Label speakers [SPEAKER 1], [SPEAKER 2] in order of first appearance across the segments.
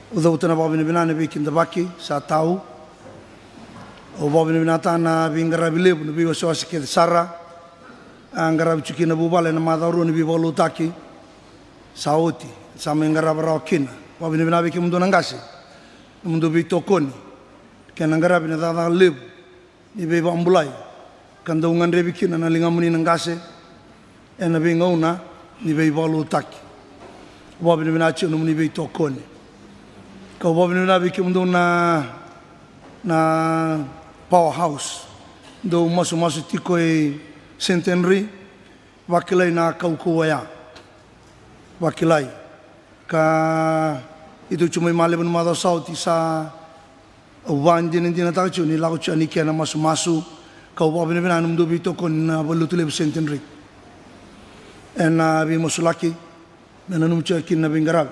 [SPEAKER 1] Udah utana babini binane bikin tabaki sa tahu. O babini binata na bingara bilebu na biwa soasi ke sara. Angara bichuki na bubale na madaru na biwa lutaki. Sauti sama ingara barakina. Babini binabi ke mundu nangasi. Mundu bitokoni. Kena angara binata lebu. Ni biwa ambulai. Kanda ungan rebikina na lingamuni nangasi. Ena bingauna ni biwa lutaki. Babini binachi na muni bitokoni. Kau babini binabi ke mundu na powerhouse. Do masu tiko e centenary. Wakilai na kaukuaya. Wakilai. Ka itu cuma malai pun mada sauti sa wan jenin jenin tak cuni lagu cuni kena masu kau babini bina num do bito kon na balutule centenary. Ena bi masulaki. Mena num cuni kena bingarab.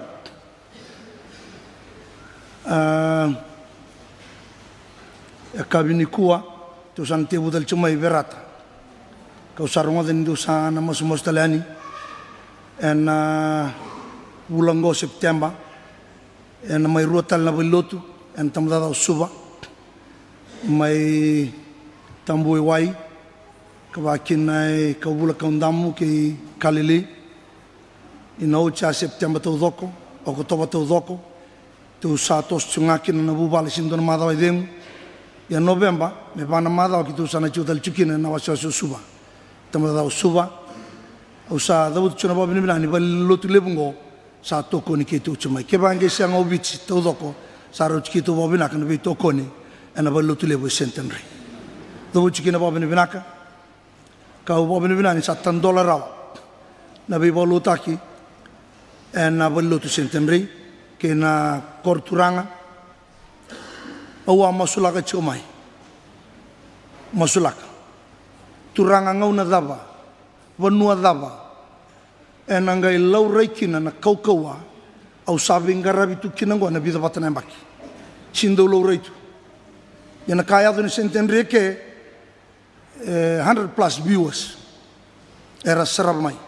[SPEAKER 1] Kabini kuah tu santi budal cuma iberata. Kau sarunga dan itu sana masu talani. En bulan September. En mai rotal na belotu. En tamdada suba. Mai tambu wai. Kawakin nai kau bula kaundamu ke kalili. Inau cha September tu doko. Oktober tu doko. Tu satos cungakin na bubal sindon mada waideng. Ya November me bana mada ki tu sana chutal chukina na wasasu suba. Tamdada suba. Usa daud chuna babini binani balotu lebungo. Sa toko ni ke tu chuma. Ke bange siang obich tu doko. Sa ro ki tu babina kan bi toko ni. Ena balotu lebu centenary. Daud chukina babini binaka. Kau babini binani $7 raw. Na bi balotaki. Ena balotu centenary. Ke na korturanga. Awa masulaka chumai. Masulaka. Turanga ngau na daba. Vanua daba. En angai lau reikina na kaukaua. Au sabi ngarabi tu kinangwa na bida batana mbaki. Sindo lau reitu. Yana kaya tu ni centenary ke 100+ viewers. Era serap mai.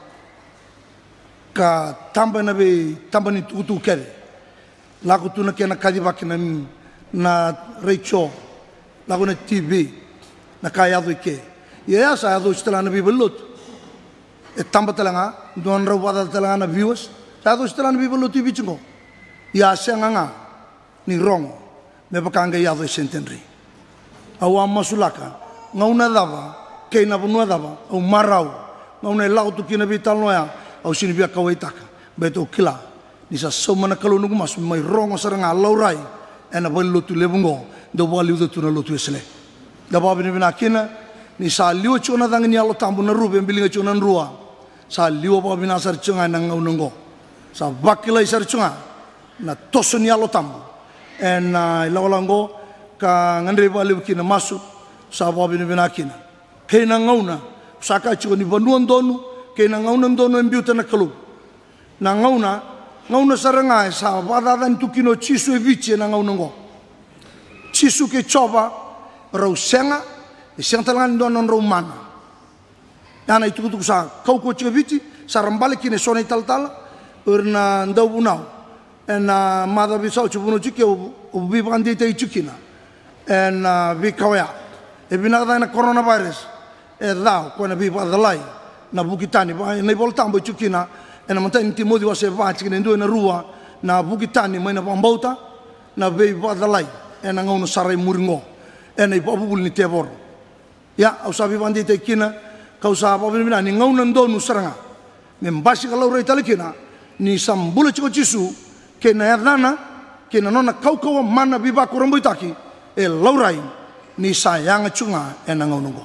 [SPEAKER 1] Ka tamba na be tamba ni tutu kere. Lagu tu na kena kadi baki na reicho. Lagu na TV. Na kaya tu ke. Ya saya tu setelah nabi belut. Tamba telanga, don rawada telanga na viewers. Saya tu setelah nabi belut TV cungo. Ya sianganga ni rong. Me pakanga ya tu centenary. Awam masulaka. Ngau na dava, kei na bunua dava. Au marau. Ngau na lau tu kina bital noya. Au sini biak kawaitaka. Beto kila. Nisa somana kalau nunggu mas mai rong saranga laurai. Ena belut lebungo. Do bali udah tu na lutu esle. Da babini bina kina. Ni sa liu chuna dang ni alo tambu na rube bilinga chuna nrua. Sa liu pa bina sar chunga na ngau nungo. Sa bakila sar chunga na toso ni alo tambu. En ilawalango ka ngandre ba liu kina masu sa pa bina kina. Kei na ngau na saka chunga ni banuan donu kei na ngau na donu embiuta na kalu. Na ngau na saranga sa badadan tukino chisu e vici na ngau nungo. Chisu ke choba rau senga. Siang talangan donon romana. Yana itu kutuk sa kau ko chiviti sa rambale kine sona tal urna ndau bunau. En mada bisau chubuno chike ubi bandi te chukina. En vi kawaya. E binada na coronavirus. E dao ko na bi badalai na bukitani na voltambo chukina. En monta intimodi wase vachik ndo na rua na bukitani mai na bambauta na be badalai. En ngau no sarai muringo. En i babul ni tebor. Ya, au sabi bandi te kina, kau sabi bina ni ngau nando nusaranga. Membasi kalau rei tali kina, ni sambula chiko chisu, ke na yadana, ke na nona kau mana biba kurambui taki, laurai, ni sayang chunga ngau nungo.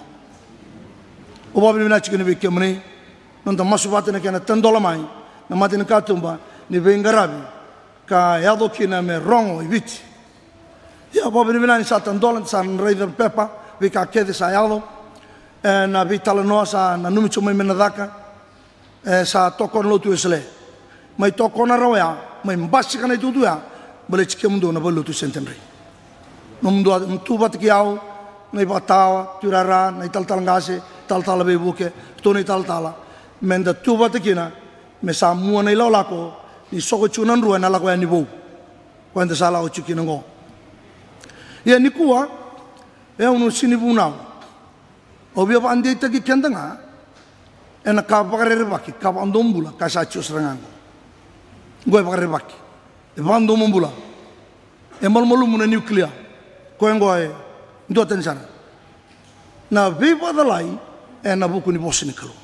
[SPEAKER 1] Uba bina chiko ni bike mani, nonta masu bate na kena $10 mai, na mati na katumba, ni bengarabi, ka yado kina me rongo ibiti. Ya, uba bina ni $7, san rei da pepa, vika kede sa yado na vitala noa sa na numi chuma mena daka sa tokon lotu esle mai tokona rawaya mai mbasi kana itu ya boleh chike mundo na bolu tu centenary mundo tu bat kiau nei batawa turara nei tal ngase tal be buke to nei tal menda tu bat kina me sa mua nei lako ni soko chunan ruana la ko ni bo quando sala o chiki ngo ia nikua e unu sini bunau o bia ande ta ki kendanga ena ka bagare baki ka bandombula ka sa chus rangango goe bagare baki e bandombula e malmolu muna nuclear ko ngoe ndo tensana na viva dalai e na buku ni bosni kalo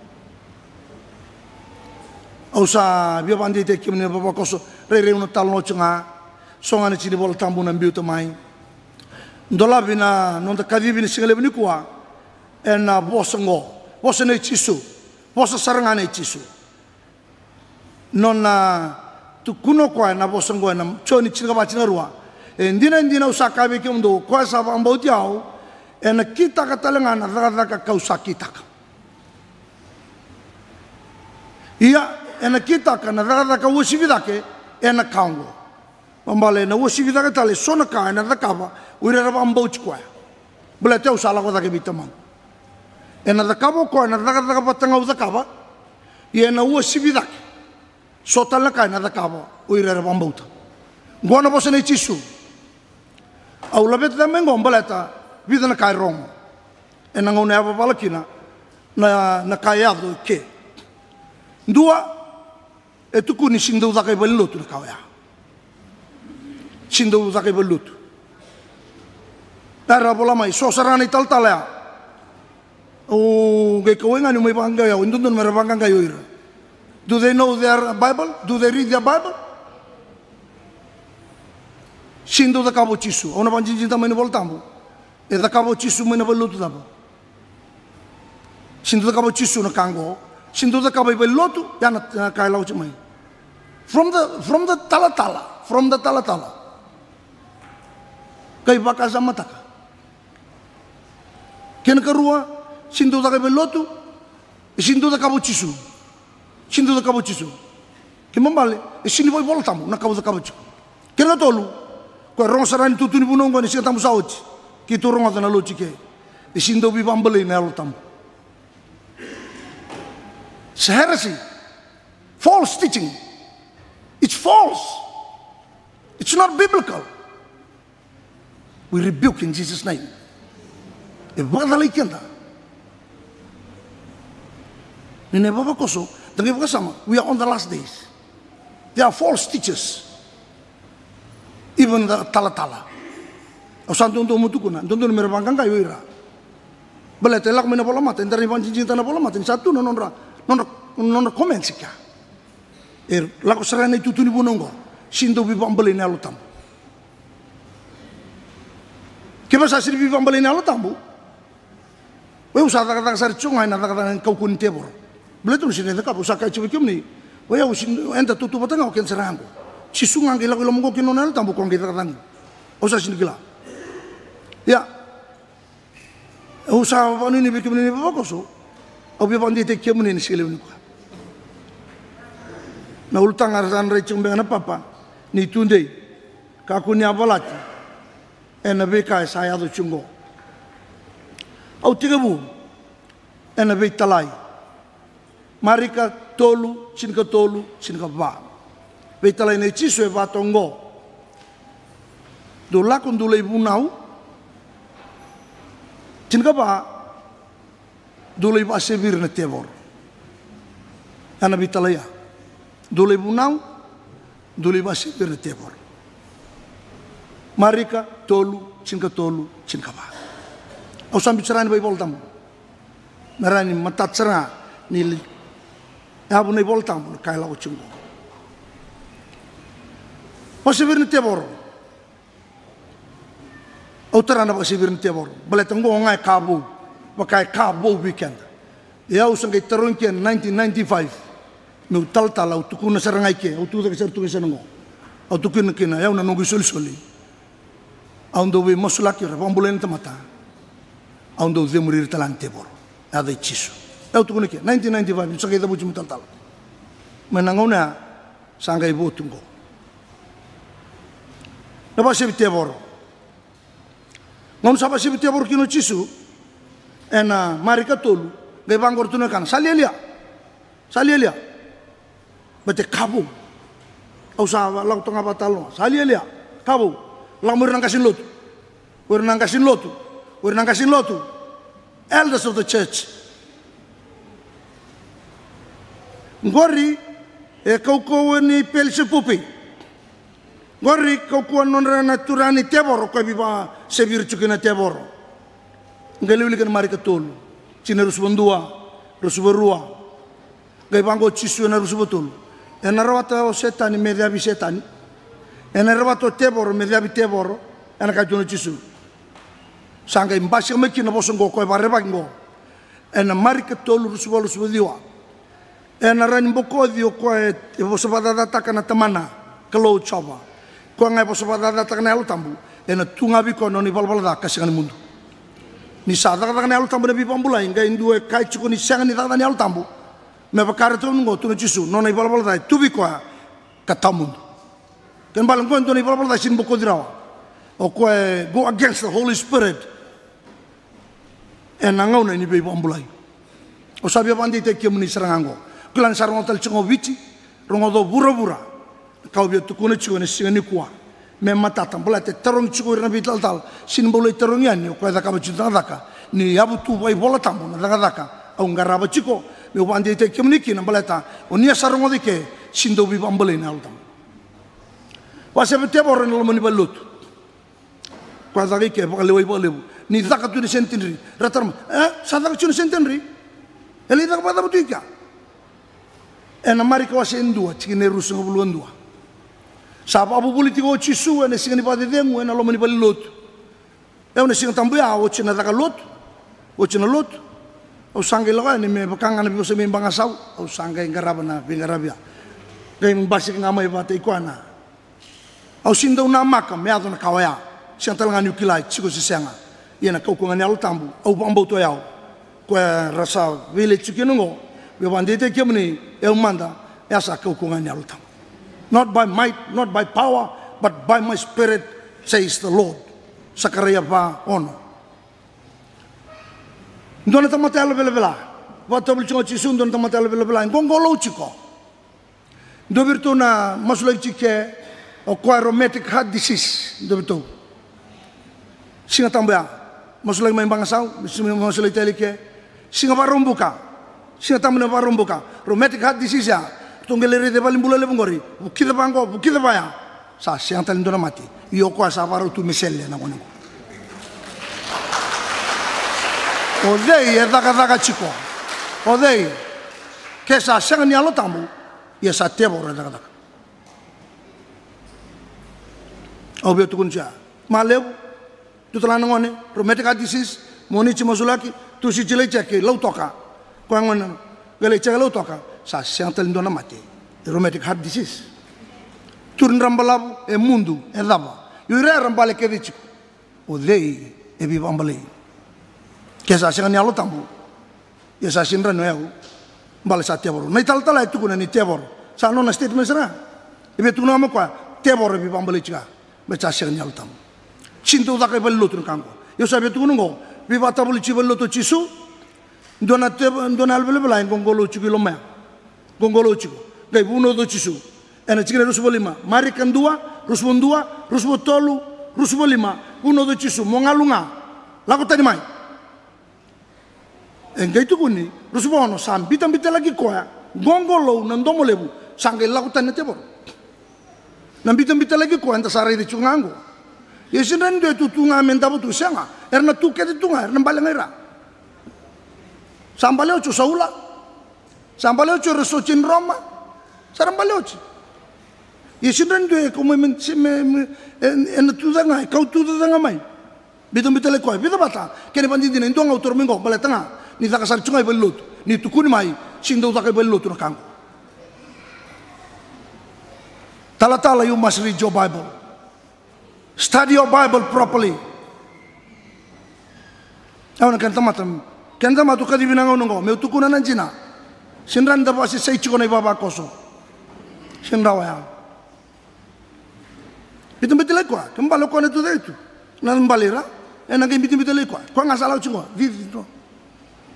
[SPEAKER 1] au sa bia bande te kimne baba koso re uno talno chunga songa ni chini bol tambu na mbiu tamai ndola bina nonta kadibi ni singale bini kuwa e na bosongo bosne chisu bosa sarangane chisu nonna tu kuno kwa na bosongo na choni chinga ba china ruwa e ndina usaka be kyondo kwa sa ba mbauti au e na kita ka talenga na daga ka usaki taka ia e na kita ka na daga ka usibida ke e na kaungo mambale na usibida ka tale sona ka na daga ba uira ba mbauti kwa bele te usala ko daga bitamang e na daga ko na daga patanga usaka ba e na usibida ke sotala ka na daga ba uira ba mbauta ngona bosene chisu au labet da mengo mbaleta vida na kai rong e na ngone aba balakina na kai ado ke ndua e tuku ni sindo da kai belutu na kawaya sindo da kai belutu tara bola mai so sarani tal talea o ge koenga ni mai banga ya ndundun mera banga yo ira do they know their bible do they read their bible sindo da kabo chisu ona banjinjin ta mene voltambo e da kabo chisu mene belutu da sindo da kabo chisu na kango sindo da kabo belutu ya na kai lau chimai from the talatala kai baka zamataka ken karua sindo da kabo belutu sindo da kabo chisu ke mambale e sindo boy voltambo na kabo da kabo chisu ken tolu ko ronsarani tutu ni bunongo ni sita musauti ki turonga na logique e sindo bi bambale na lotam heresy false teaching it's false it's not biblical we rebuke in Jesus name e badalai kenda nene baba koso dangi sama we are on the last days there are false teachers even the talatala o santo ndo mutukuna ndo mera banganga yo ira bele telak mena bola mate ndari banjin tana bola mate satu non comment sika la ko sarane tutuni bunongo sindo bi bambale na lutam ke ba sa sir bi bambale na lutam bu we usa daga sar chunga na daga kau kun tebor bele tu sine ka usa ka chibi kimni we ya usin enta tutu batanga o ken sarango chisunga ngila ko lomongo kinonal tambu ko ngita tang usa sine gila ya usa vanu ni bikim ni bakoso obi bandi te kemuni ni sile ni ko na ultang arsan re chumbe na papa ni tunde ka kunya balati ena be kai saya do chungo au tigabu ena be talai marika tolu chinka ba be talai ne chiso e ba tongo do la kundule bunau chinka ba dole ba sevir na tebor ana be talaya dole bunau dole ba sevir na tebor marika tolu chinka ba au sambi charani bai voltam narani matatsara ni abu nei voltam kai la uchungo pasevir na tebor au tarana ba sevir na tebor baletango ngai kabu pakai kabo weekend ya usang kay taron kian 1995 no tal au tukuna sarangai ke au tu sa tu sanongo au tukuna kina ya una nongi soli au ndo we mosulaki ra bambulen tamata au ndo ze murir talante bor ada chisu au tukuna ke 1995 usang kay dabu chum tal menangona sangai botungo na ba sebite bor ngom saba sebite bor kino chisu ena marika tolu gai bangor tuna kan salia bate kabu Au sa lau tanga batalo. Sali elia. Kau lau mo nang kasin lotu. Wer nang kasin lotu. Wer nang kasin lotu. Elders of the church. Ngori e kau ni pelse pupi. Ngori kau non naturani teboro ko biba se virtukina teboro. Ngeluli kan mari ketulu. Cina rusbandua, rusberua. Gai bango cisu na rusbetul. Ena rawata setani mediabi setani. Ena rawato teboro mediabi teboro. Ena kajuno cisu. Sangga imbasi meki na bosong go ko bareba ngo. Ena mari ketulu rusbolu rusbediwa. Ena ran boko dio ko e bosabada data kana tamana kalau coba. Ko ngai bosabada data kana alu tambu. Ena tungabi ko noni balbal da kasingan mundu. Ni sadar kana alu tambu nabi pambulai ngai indue kai chuko ni sangan ni data ni alu tambu. Me bakar tu ngo tu cisu noni balbal da tubi ko katamundu. Ken balang ko noni balbal da sin boko dirawa. O ko go against the Holy Spirit. Ena ngau na ni be pambulai. O sabia pandi te kiamuni serangango. Kulan sarong hotel cungo bici, rongo do bura-bura. Kau biar tu kuna cungo nasi ni kuah. Memang tatang boleh te terong cungo irabi tal-tal. Sin boleh terongian ni, kau dah kau cinta daka. Ni abu tu boy bola tambo na daka. Au ngaraba ciko, me wandi te kimuniki na boleh ta. Unia sarong hotel ke sin do biba ambole na altam. Pasal betul orang lalu mani balut. Kau dah ke bakal ni daka tu ni sentinri. Ratar, sadar cungo sentinri. Eli daka pada betul ke? Ena mari kawa sendua, cikine rusu ngabuluan dua. Sapa abu politiko cisu, ena singa ni pada demu, ena lo mani bali lot. Ena singa tambuya, o cina taka lot, o cina lot. O sangge laga, ena me bakangan nabi kosa me bangasau, o sangge ngaraba na bingarabia. Kaya mbasi ngamai bata ikuana. O sinda una maka, me ado na kawaya, singa talangan yukilai, ciko sisenga. Iena kau kungan yalu tambu, au bambau to yau. Kaya rasa vile cikinungo. Wandite kiamuni manda asa kau kungan yalutam. Not by might, not by power, but by my spirit, says the Lord. Sakaraya pa ono. Ndona tamata bela. Wata bulcungo cisun ndona tamata bela. Ngongolo chiko. Ndobirtu na masulai chike o rheumatic heart disease ndobirtu. Singa tambaya masulai main bangasau, masulai telike. Singa barumbuka. Singa tamu na barumbuka, rheumatic heart disease ya, tunggeleri de balimbula lebongori, bukida bango, bukida baya, sa singa talindo na mati, yoko asa baru tu miselle na kono. Odei daga chiko, odei, kesa singa ni alo tamu, ya sa tebo daga. Obyo tukunja, malew, tu telan ngone, rheumatic heart disease, moni chimasulaki, tu si chile cheke, lau toka. Kuangan gale cakap toka sa siang telindo na mati rheumatic heart disease turun rambalabu mundu daba yure rambale ke dichu odei bi bambale ke sa siang ni alo tambu ya sa sinra no eu bale sa tebor nai tal itu kuna ni tebor sa no na statement sera ibe tu na mo kwa tebor bi bambale chiga be sa siang ni alo tambu cintu da ke bello tu kango yo sabe tu ngo bi bata boli chi bello to chisu Dona albele gongolo chukilo mea, gongolo chuko. Gai buno do chisu. Ena chikina rusbolima. Mari kandua, rusbondua, rusbotolu, rusbolima. Buno do chisu. Mongalunga. Laku tadi mai. Engai tu kuni. Rusbono sam bita lagi koya. Gongolo nandomo lebu. Sanggai laku tadi tebor. Nambita lagi koya enta sarai di chungango. Yesin ren do tutunga mentabu tu senga. Erna tuket tunga. Erna balengaira. Sambaleo cu Saula, sambaleo cu resocin Roma, sambaleo cu. Yesin rendu como en tu danga, kau tu danga mai. Bitum bitale koi, bitum bata. Kene pandi dina indong autor minggo bale tanga, ni taka sar cungai belut, ni tukuni mai, sindo taka belut na kango. Tala you must read your Bible. Study your Bible properly. Awan kan tamatam. Kenda matu kadi binangaw nungo, may utukunan ng Gina. Sinran da pa si say chiko na ibaba koso. Sinrawa yan. Bitum-bitilay ko, kambalo ko na ito dito. Nanbalira, naging bitum-bitilay ko. Kung nga salaw chiko, dito.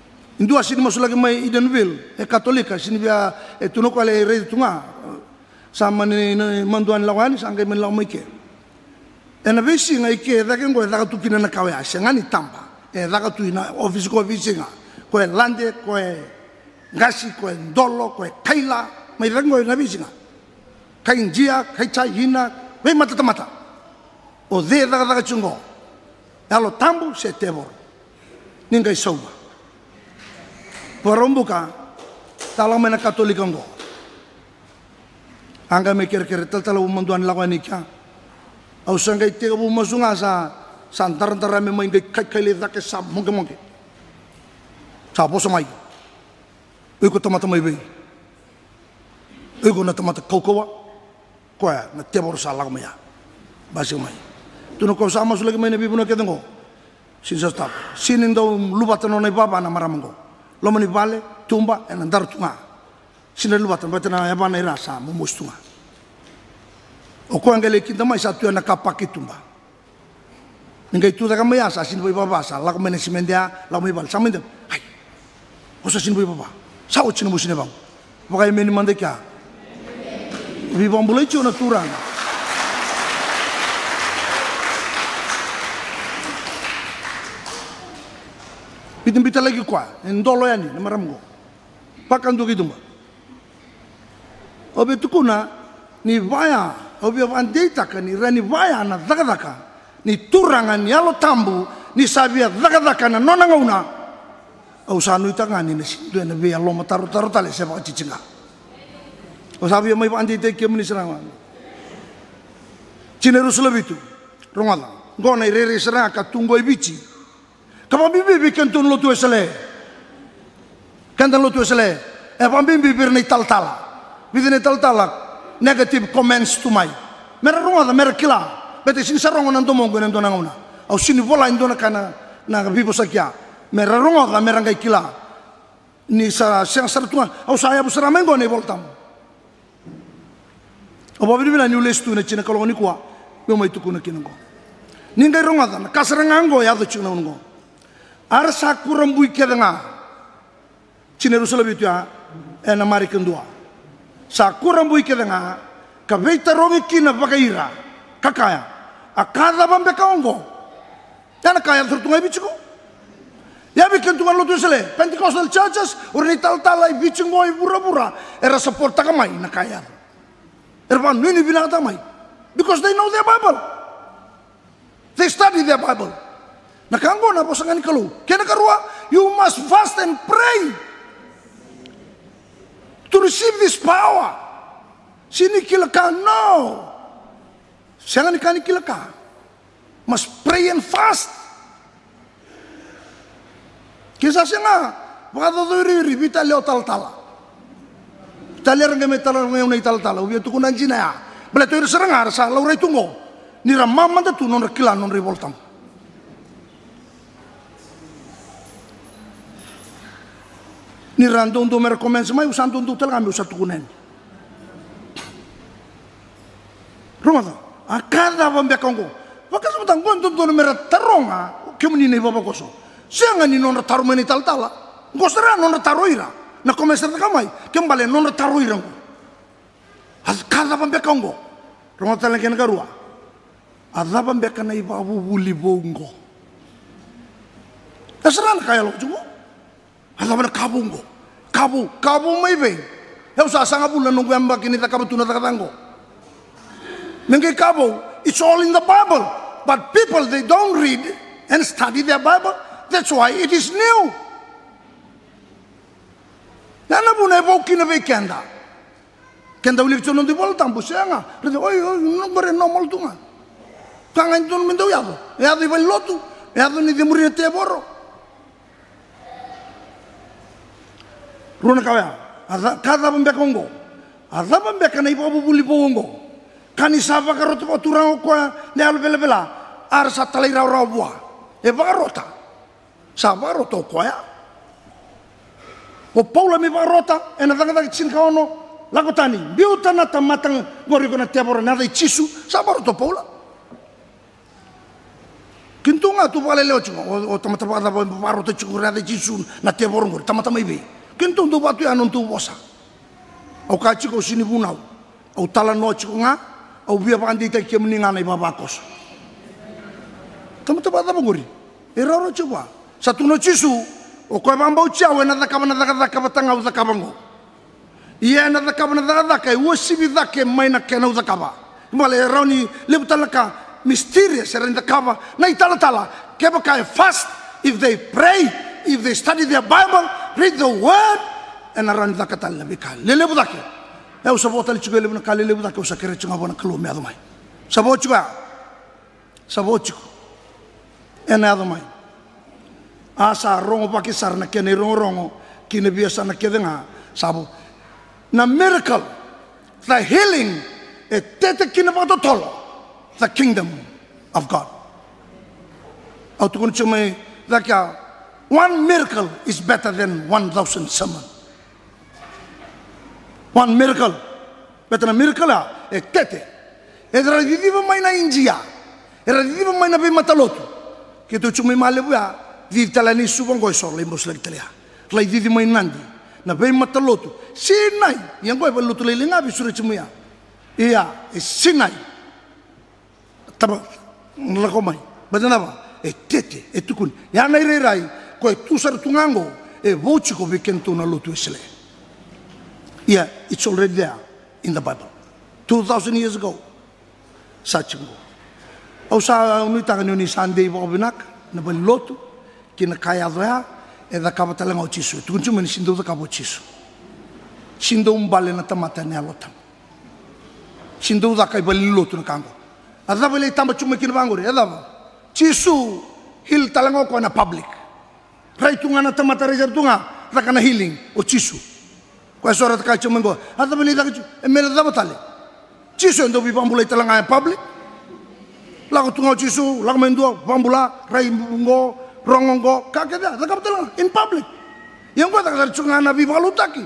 [SPEAKER 1] Indua sini masulagi may Edenville, katolika, sini biya tuno ko alay rey tunga. sama ni manduan lawani sangkai menlau maike ena visi ngai ke da ke ngoi da tu pina na kawe ase ngani tampa da tu ina office ko visi nga ko lande ko ngasi ko ndolo ko kaila mai da ngoi na visi nga kai njia kai chai hina ve mata mata o de da chungo alo tambu se tevor ningai sauba porombuka tala mena katolika ngo anga me ker tala umanduan lawani kya au sangai te bu masunga sa santar me mai kai le da ke sa monge sa boso mai iko tomata mai be iko na tomata kokowa ko na tevor sa lago ya basi mai tu no ko sama sulagi mai ne bibu no kedengo sinsa stop sinindo lubatan no baba na maramango lomani vale tumba en andar tunga sina lubatan batana ya bana irasa mumustunga o ko angele kinda mai satu na kapaki tumba ningai tu daga mai asa sin baba sa la komene simendia la mai bal samende ai o sa sin baba sa o chinu musine bang pokai meni mande kya vi bombulai chona turanga Bitin lagi kwa, ndolo yani, na maramgo. Pakan do gidumba. Obe tukuna ni vaya, obe andeta ka ni rani vaya na dagadaka, ni turangan yalo tambu, ni sabia dagadaka na nona ngauna. Au sanu itangani na sindu na via loma taru tale seba cichinga. O sabia mai andeta ke muni seranga. Cineru sulabitu, rongala. Ngona irere seranga ka tungo ibici. Kamu bibi kentun lo tu esale, kentun lo tu esale. Kamu bibi berni tal-tala, bibi tal-tala negative comments to mai. Mereka runga, mereka kila. Bete sini sarong orang tomong dengan dona ngona. Au sini bola indona kana na bibi sakia. Mereka runga, mereka ngai kila. Ni sa siang sartunga. Au saya busara mengo ne voltam. Au bibi bila nyules tu ne cina kalau ni kuah, biar mai tu kuna kinango. Ningai runga, kasarangango ya tu cina ungo. Arsa kurambui kedenga cineru selabitu ya ena mari kendua sa kurambui kedenga kabeita rongi kina bagaira kakaya akada bambe kaongo yana kaya tertungai bichuko ya bikin tuan lo tu sele Pentecostal churches urni tal-talai bichungo ibura-bura era support takamai na kaya erban nini bilang tamai because they know their Bible, they study their Bible. Nakanggo na posangan kalu. Kaya nakarua, you must fast and pray to receive this power. Sini kilaka, no. Siangan ikani kilaka. Must pray and fast. Kisah sianga, baka duri bita leo tal-tala. Talir ngame talar ngame tal-tala. Ubi tu kunan jina ya. Bela tu serangar sa laurai tunggo. Ni ramam manda tu non rekilan non revoltam. Ni rando untuk merekomend semua usan untuk telangambil satu kunen. Rumah tu, akada bambia kongko. Pakai sebentar gua untuk meret teronga, kemudian bapa koso. Siangan ni non taruh meni tal-tala. Gua serah non taruh ira. Nak komen serta kamai, kembali non taruh ira. Akada bambia kongko. Rumah telang kena karua. Ada bambia kena ibu buli bongo. Terserah kaya lo juga. Ada mana kabungo, kabu mai be. Ya usah sangat bulan nunggu yang begini tak kabu tuna tak tanggo. Nengke kabu, it's all in the Bible. But people they don't read and study their Bible. That's why it is new. Nana pun evo kina be kenda. Kenda ulik cuman di bol tampu sianga. Rete oi nomor normal tunga. Kangen tuh mendau ya tuh. Ya tuh iban lotu. Ya tuh ni demuri te boro. Runa kaya, kada bambia kongo, ada bambia kana ibu buli bongo, kani sapa karot turang ko ne al bela ar sa talai raw buah, e barota, sapa roto ko ya, o paula mi barota, ena tanga cin kaono, lakotani, biuta na tamatang gori ko na tebor na dai chisu, sapa roto paula. Kintunga tu pale leo chungo, o tamataba da barota chungo na dai chisu na tebor ngor, tamatama ibe. Kentong tu batu anon tu bosa. Au kaci kau sini bunau. au tala no chikunga au bia pandi te ke mninga nei babakos tamata bada banguri eraro chuwa satuno chisu o ko bambau chiawe na daka batanga u daka bango ia na daka e wosibi daka mai na kena u daka ba male rauni lebutalaka mysterious era daka na itala ke baka fast if they pray if they study their Bible read the word and aran daka tal bika lelebu daka e o sabota le chugele na kale lebu daka o sakere chunga bona kalo me adumai sabochuga sabochuko ena adumai asa rongo pakisar na kene rongo kine biasa na kedenga sabo na miracle the healing e tete kine tolo the kingdom of God au tukun chume daka one miracle is better than 1,000 sermon one miracle better than miracle e tete e radidiva mai na India e radidiva mai na be matalotu ke tu chume malebu ya vive talani subong go so lembos lag talia lai vive mai nandi na be matalotu sinai yang go balutu le linga bi sura chumuya iya e sinai taba nlako mai badana ba e tete e tukun ya nai rai ko tu sar tungango e voci ko vikento na lotu esle yeah it's already there in the Bible 2,000 years ago sachingo au sa unita ni Sunday bo binak na lotu kina kaya doya e da kaba talanga o chisu tu kunchu meni sindo da kaba chisu sindo umbale na tamata ne alotam sindo da kai bali lotu na kango ada bale tamba chuma kina bangore ada chisu hil talanga ko na public rai tunga na tamata reser tunga da kana healing o chisu ko sora ka chuma ngo ada bale da e mera da batale chisu ndo bi bambula talanga public lago tunga chisu lago mendo bambula rai ngo rongongo kakeda da kapitala in public yang gua tak chunga na bi balutaki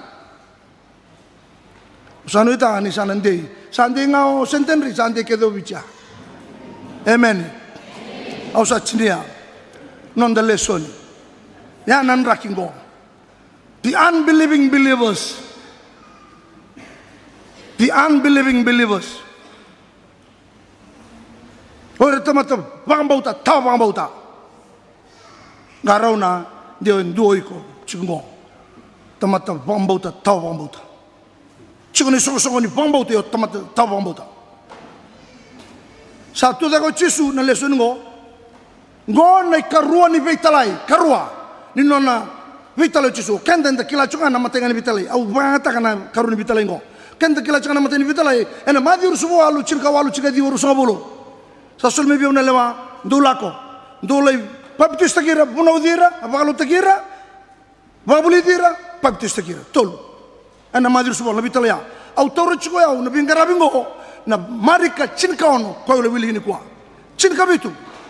[SPEAKER 1] sanu ita ni sanande sande ngao sentenri sande kedo bicha amen au sa chinia non the lesson ya nan rakingo the unbelieving believers ora tamata bambauta ta bambauta Garona dia ndoiko chingo tamata bambauta tau bambauta chigoni so ni bambauta yo tamata tau bambauta sa tu da ko chisu na leso ngo na karua ni vitalai karua ni nona vitalai chisu kenda nda kila chunga na matenga ni vitalai au bata kana karuni vitalai ngo kenda kila chunga na matenga ni vitalai ena madi ursubo alu chirka walu chiga di ursubo bolo sa sul me biona lewa ndulako ndulai Baptis takira, punau dira, apa kalau takira, babuli dira, baptis takira, tol. Anda madir semua lebih telia. Autor cukup ya, nabi ngarabingo, na marika cinka ono, kau lebih ini kuah, cinka itu.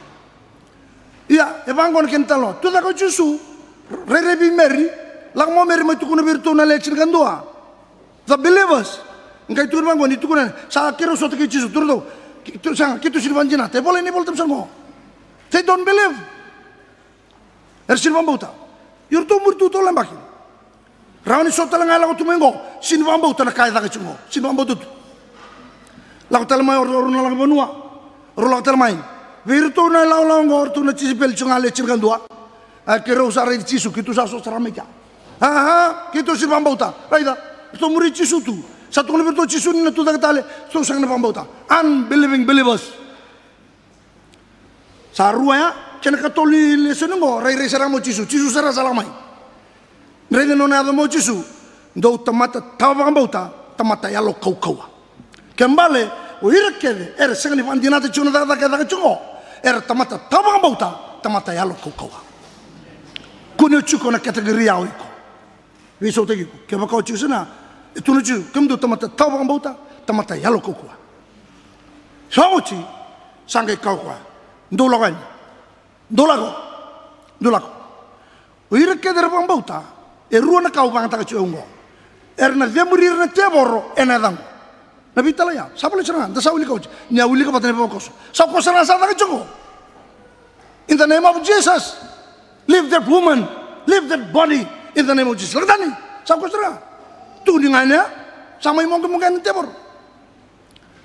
[SPEAKER 1] Iya, evangon kentalo, tu tak kau cusu, rerebi meri, lang mau meri macam kuna birtu na lecin kandua. The believers, engkau itu evangon itu kuna, saya kira suatu kecil tu tu, itu sangat kita sih banjina, tapi boleh ni boleh tempat semua. They don't believe. Ersin bambauta, yurto murtu to lambaki. Rauni sota lang ala ko tumengo, sin bambauta na kaya taka chungo, sin bambauta tu. Laku talmai orang lang banua, orang lang talmai. Virtu na lang tu na cisipel chunga lecin kandua. Akhirnya usara di cisu, kita usah sosra mereka. Kita sin bambauta, raida. Itu muri cisu tu. Satu kali virtu cisu ni tu tak tale, tu sang na bambauta. Unbelieving believers. Sarua ya. Kena katoli lesenungo rai seramo chisu sara salamai rai no nada mo chisu do tamata tawambauta tamata yalo kaukawa kembale o irakede era sengani vandinata chuna da chungo era tamata tawambauta tamata yalo kaukawa kuno chuko na kategoria oiko viso tegi ke bako chisuna tuno chu kemdo tamata tawambauta tamata yalo kaukawa saochi sangai kaukawa ndolagan Dolako. Uira keder bambauta. Erua na kau bang tak cuengo. Erna demurir na teboro enadang. Nabi talaya. Siapa le cerang? Dah sauli kau. Nya uli kau patene bangkos. Siapa kau serang tak cuengo? In the name of Jesus, leave that woman, leave that body. In the name of Jesus. Lagdani. Siapa kau serang? Tu dengan sama imong kemungkinan tebor.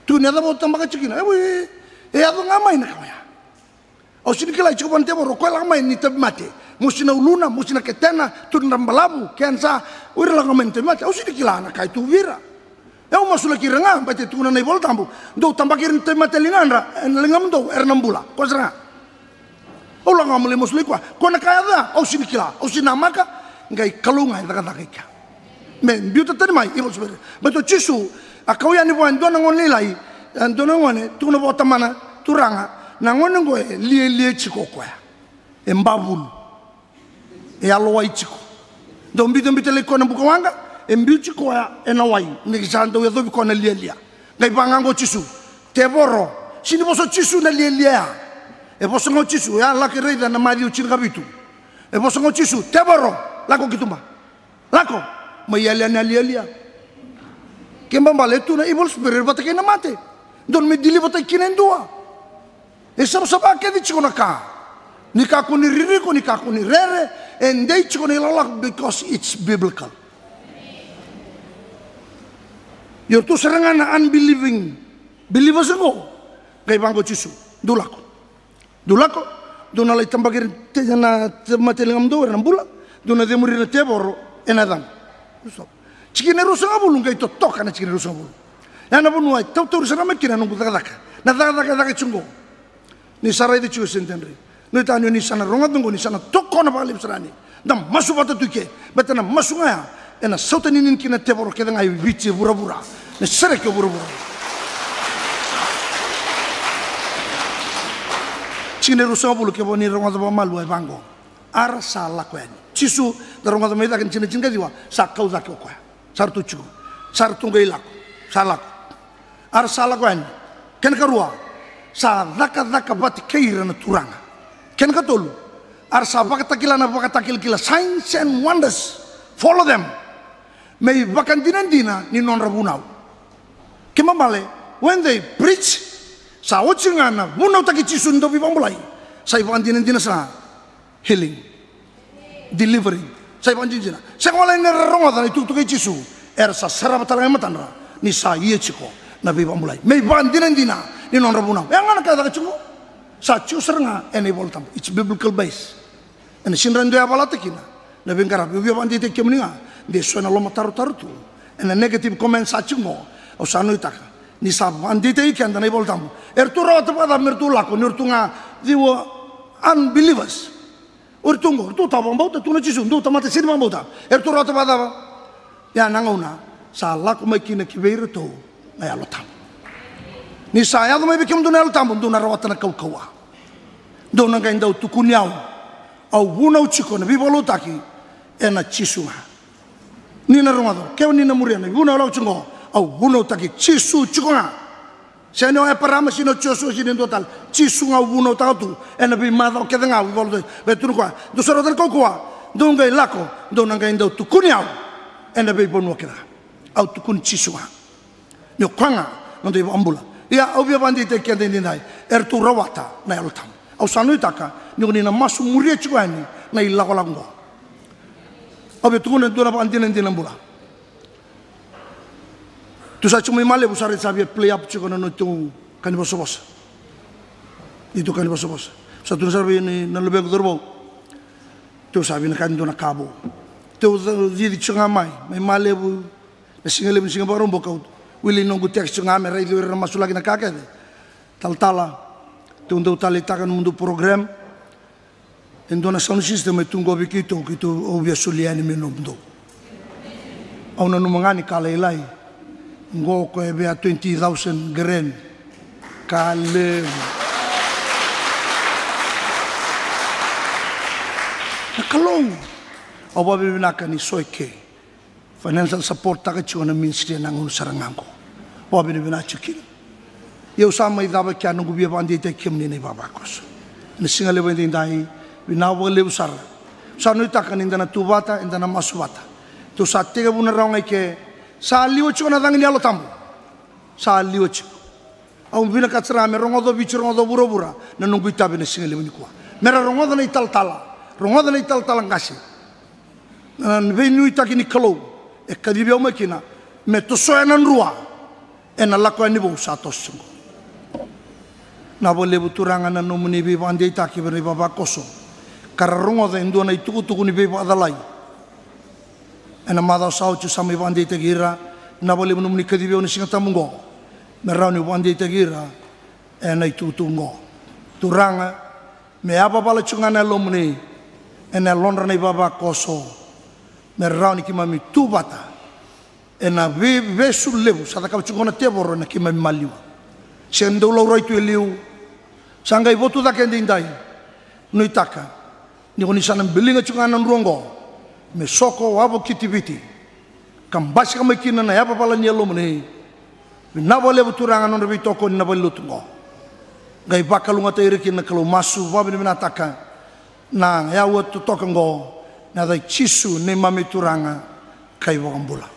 [SPEAKER 1] tu ni ada bo tambaka chikina e ado ngamai na kaya au sini kila chiku pante bo ko la ngamai ni tabi mate musina uluna musina ketena tu ndambalabu kensa uri la ngamai tabi mate au sini kila na kai tu vira e o masula kiranga pate tu na nei bol tambu do tambakir tabi mate lingandra lingam do ernambula ko sera o la ngamai musuli kwa ko na kaya da au sini kila au sini maka ngai kalunga ida kata kika men biuta tani mai ibo sbere beto chisu akau ya ni bo andona ngoni lai andona ngone tu na bota mana turanga na ngone ngo lie chiko kwa embabul e aloai chiko dombi tele kona buka wanga embi chiko ya enawai ni sando ya dobi kona lie ngai bangango chisu te boro sini boso chisu na lie e boso ngo chisu ya la ke reida na mariu chingabitu e boso ngo chisu te boro lako kitumba lako mayali na lie kemba baletu na ibol spirit batake na mate don me dili batake kinendua e sab ke di chikona ka ni ka kuni riri ko ni ka kuni rere and they chikona lalak because it's biblical. You're too serangan na unbelieving believers ngo kay bango chisu dulako dona lay tambagir na matelingam do na bula dona demuri na teboro enadam chikinero sa bulu ngai to toka na chikinero sa bulu yana bunu ay tau sa makina nung daka na chungo ni sarai de chiu sentendri no tanyo ni sana ronga dungo ni sana toko na palim sarani dam masu bata tuke betana masu ngaya ena sauta ninin kina teboro keda ngai bichi bura ne sere ke bura chikinero sa bulu ke boni ronga da malu ay bango ar sala kwen chisu da ronga da meda kan china diwa sa kau za ko sartu chu sartu ngai lako salako ar sala kwen ken karua sa daka bat keira na turanga ken katolu ar sa bakatakila signs and wonders follow them may bakandina ni non rabunau kemamale when they preach sa ochingana bunau taki chisundo bi pamulai sa bakandina sa healing delivering sa bakandina sa ngala ni ronga itu tukai chisu er sa sarabatala matanra ni sa ye chiko na bi pamulai may bakandina ni non rabunau yang ana kada chungo sa chusernga enable tam it's biblical base and sinran do abalatikina na bengara bi bandi te kemninga de sona lo tarutu and a negative comment sa chungo o sa no itaka ni sa bandi te ikan na enable tam erturo to pada mertula ko nurtunga diwo unbelievers urtungo tu ta bambota tu na chisu tu tamate sin bambota erturo to pada ya nangona sa la ko makina kibeiro to na ya lotam ni saya tu mai bikin dunia tamu dunia rawat na kau dunia kain dau tukunyau au bunau chiko na bibolo taki ena chisunga ni na rumado kau ni na muriana bunau lau chungo au bunau taki chisu chikonga saya ni orang parama sino chisu sini total chisunga bunau tahu tu ena bimada o kedenga bibolo betul kuah dusara dan kau kuah dunia lako dunia kain dau tukunyau ena bibolo kira au tukun chisunga nyokanga nanti ambula ya obia bandi te kende nai ertu rawata na yaltam au sanu itaka ni na masu muria chwani na ilakolango obia tukuna dona bandi nende nambula tu sa chumi male busare sabia play up chikono no tu kan bosobos itu kan bosobos sa tu sabi ni na lebe dorbo tu sabi na kan dona kabo tu di chunga mai male bu singale singapore mbokau Willy nunggu teks ngame rai luar masuk lagi nak kakek, tal-tala, tunggu talitakan mundu program, endona sound system tunggu begitu obvious suliani minum do. Auna numangani kalai, ngo ko ebea 20,000 gren, kale. Kalau, awak binakan ni soike, financial support tak cuma ministry nangun sarangangko. Wabi ni bina cukin. Ia usama idaba kia nunggu biar bandi te kim ni baba kos. Ni singa lebe ni dai bina wale usar. Sanu itakan indana tubata indana masubata. Tu satega buna raungai ke sa liwo cuma nadang ni alo tambu. Sa liwo cuma. Au bina katsara me rongodo bicu rongodo bura na nunggu itabe ni singa lebe ni kuah. Mera rongodo na ital tala ngasi. Na venu itaki ni kalau. Kadibia umakina me to soya nan rua. na lako ni bo sa tosungo na bo le buturanga na no muni be bande taki be baba koso kararongo da ndo na ituku ni be badalai na mada sao tu sami bande tagira na bo le muni kadibe oni singa tamungo me rauni bande tagira na itutungo turanga me apa bala chungana lo muni na londra ni baba koso me rauni ki mami tubata na ve sul levu sa ka chungona teboro na ki mami maliu sendo lo roi tu liu sanga i votu da kendi ndai no itaka ni oni sana bilinga chungana nrongo me soko wabo kitiviti kambasi kama kina na yapa pala ni lo muni na bole buturanga no rebi toko na bole lutungo gai bakalunga te iriki na kalau masu wabi ni minataka na ya watu tokango na dai chisu ne mami turanga kai wakambula